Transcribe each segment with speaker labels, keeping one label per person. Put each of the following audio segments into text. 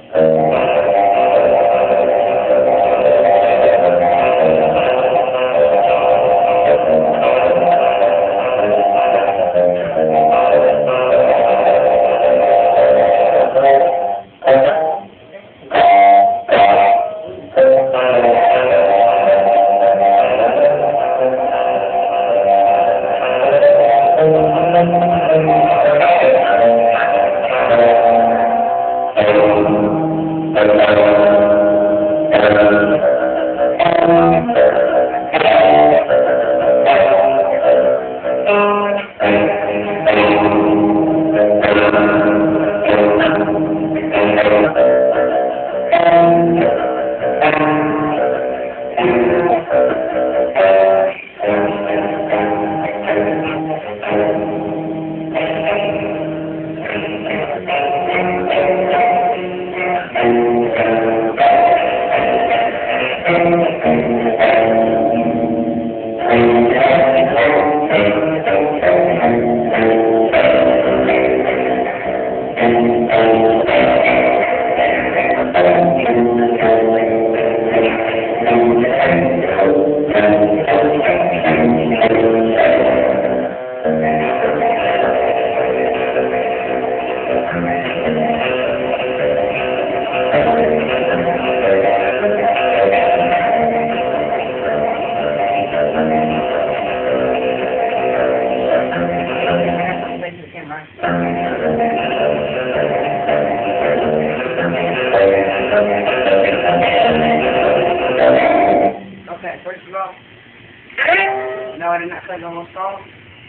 Speaker 1: Okay, first of all, no, I did not click on my phone.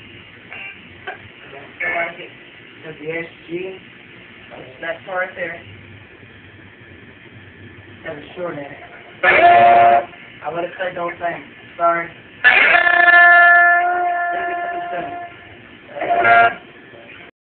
Speaker 1: I still like it. Because the SG, that part right there, has a short in it. I would have clicked on thing. Sorry.